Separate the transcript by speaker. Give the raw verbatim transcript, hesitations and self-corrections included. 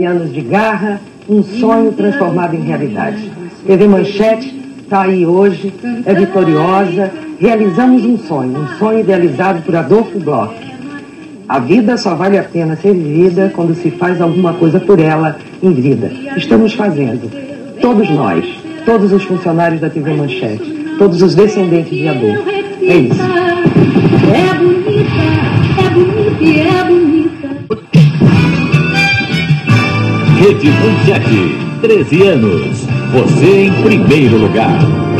Speaker 1: anos de garra, um sonho transformado em realidade. T V Manchete está aí hoje, é vitoriosa, realizamos um sonho, um sonho idealizado por Adolfo Bloch. A vida só vale a pena ser vivida quando se faz alguma coisa por ela em vida. Estamos fazendo. Todos nós, todos os funcionários da T V Manchete, todos os descendentes de Adolfo. É isso.
Speaker 2: É bonita, é bonita e é bonita.
Speaker 3: Rede Manchete, treze anos. Você em primeiro lugar.